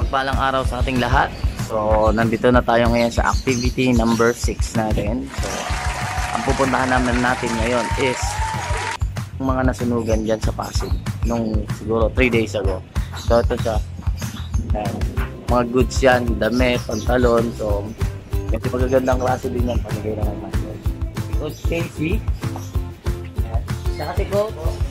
Mapagpalang araw sa ating lahat. So, nandito na tayo ngayon sa activity number 6 natin. So, ang pupuntahan natin ngayon is yung mga nasunugan dyan sa Pasig nung siguro 3 days ago. So, ito siya. Mga goods yan, damit, pantalon. So, kasi magagandang klase din yan. Pamigay naman natin. Coach Casey. Saka si Coach.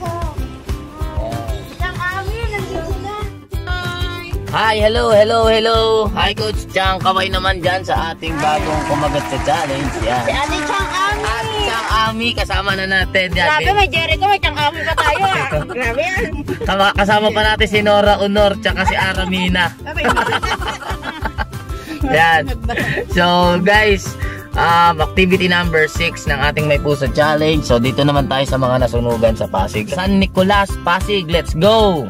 Hi, hello. Hi, Coach Chang. Kaway naman dyan sa ating bagong kumagat sa challenge. Yan. Si Ate Chang Ami. Ate Chang Ami, kasama na natin. Grabe, may Jericho, may Chang Ami pa tayo. Grabe yan. Kasama pa natin si Nora Honor, tsaka si Aramina. Yan. So, guys, activity number 6 ng ating May Puso Challenge. So, dito naman tayo sa mga nasunugan sa Pasig. San Nicolas, Pasig. Let's go!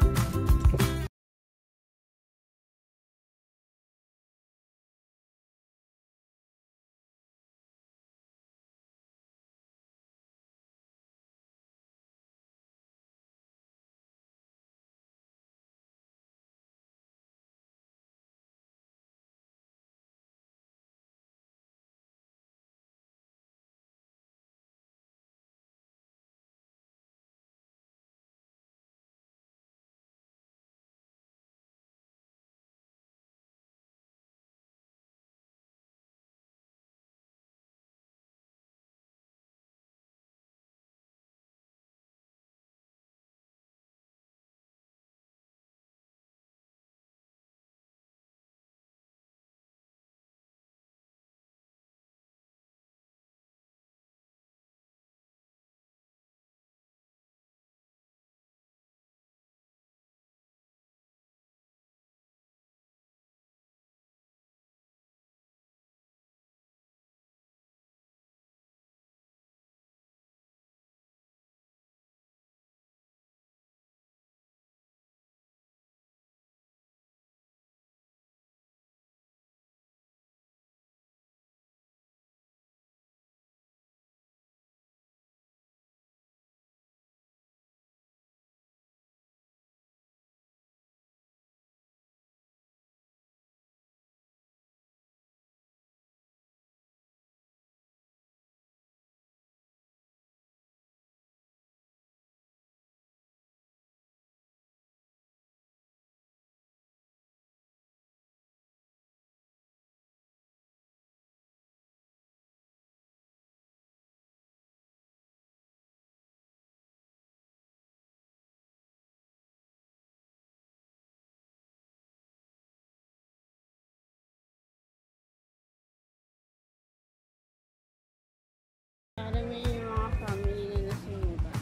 Alam mo yung mga family na nasunugan.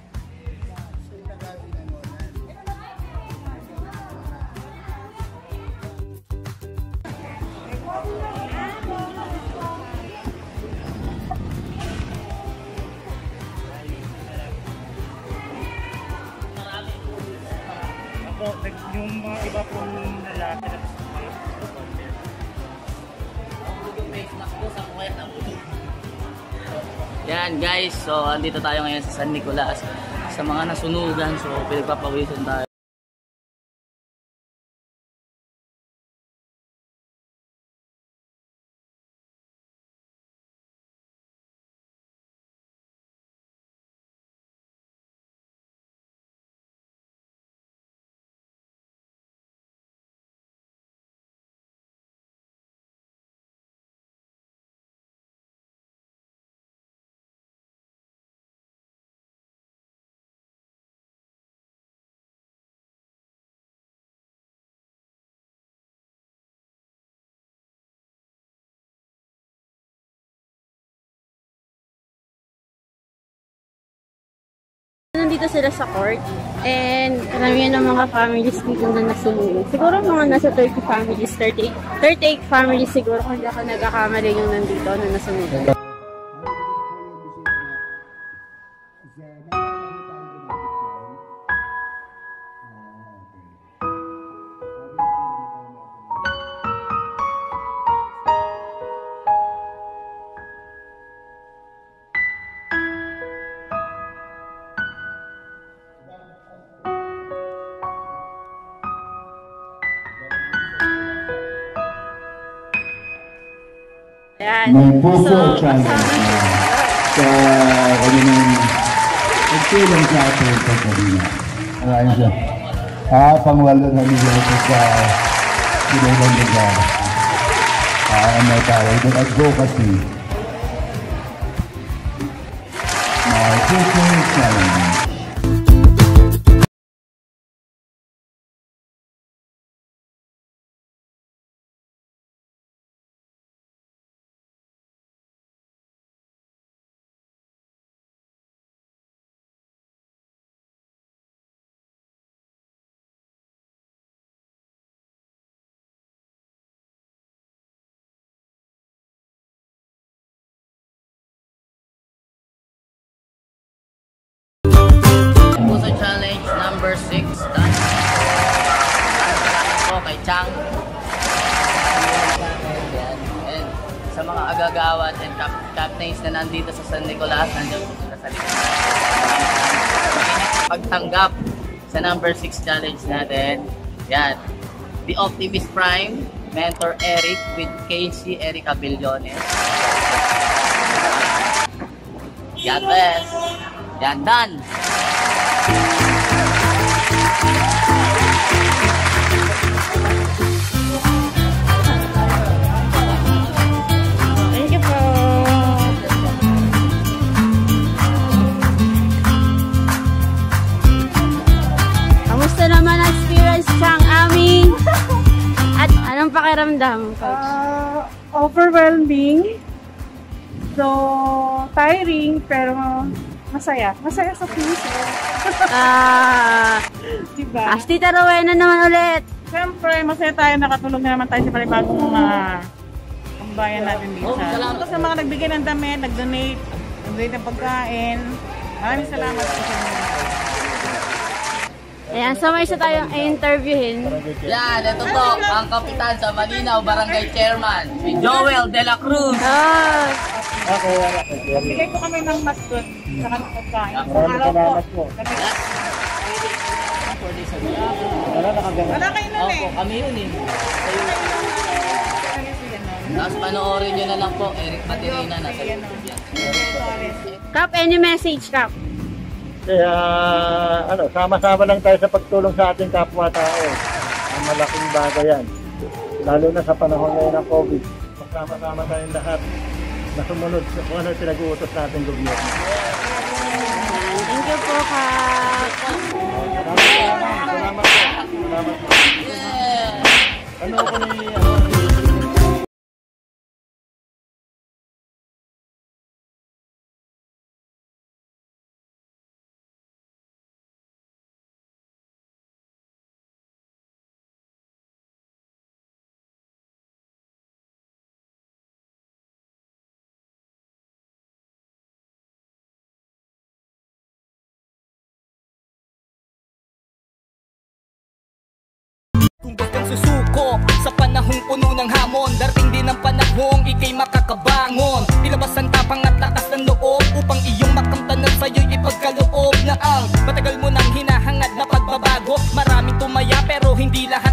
Yung mga iba pong lalaki na Yan guys, so andito tayo ngayon sa San Nicolas sa mga nasunugan. So pinagpapawisan tayo. Nandito sila sa court and karamihan ng mga families dito na nasunugan. Siguro mga nasa 30 families, 38 families siguro kung hindi ako nagkakamali yung nandito na nasunugan. Ayan. May puso So, challenge kasama sa kanyang nagtulong sa ating pagkabina. Ayun siya. Pangwalo na niya ito sa ibang lugar. Ano tayo, yung advocacy. May puso challenge. Puso challenge number 6 done. Salamat po kay Chang. Yan. And sa mga agagawan and captains na nandito sa San Nicolas, nandiyan po sila sa likod natin. Pagtanggap sa number 6 challenge natin. Yan. The Optimist Prime, Mentor Eric with Casey Erica Billones. God bless. Yan, done. Thank you po. Kamusta naman ang experience, Chang Ami? At anong pakiramdam, Coach? Overwhelming. So, tiring, pero masaya. Masaya sa puso. Diba? Tita Rowena naman ulit. Siyempre, masaya tayo. Nakatulong na naman tayo sa panibagong mga kambayan natin dito. Salamat sa mga nagbigay ng damit, nag-donate ng pagkain. Maraming salamat po sa inyo. Ayan, so may isa tayong interviewin. Yan, ito po, ang kapitan sa Malinaw Barangay Chairman, si Joel De La Cruz. Oh, Bigay ko kami ng mascot sa kanong pagkain. Araw po. Wala kayo nun eh. Opo, kami yun eh. Tapos panoorin nyo na lang po, Eric Patirina na sa YouTube yan. Kap, any message, Kap? Kaya sama-sama lang tayo sa pagtulong sa ating kapwa-tao. Ang malaking bagay yan. Lalo na sa panahon ngayon ng COVID. Magsama-sama tayong lahat na sumunod sa kung ano pinag-uutos natin gobyerno. Ayan, thank you po, Kap. Salamat po. Salamat po. Yeah! Ano ko ni... Kung gustong susuko sa panahong puno ng hamon, darating din ang panahong ikay makakabangon. Ilabas ang tapang at lakas ng loob upang iyong makamtanan sa'yo'y ipagkaloob na ang matagal mo nang hinahangad na pagbabago. Maraming tumaya pero hindi lahat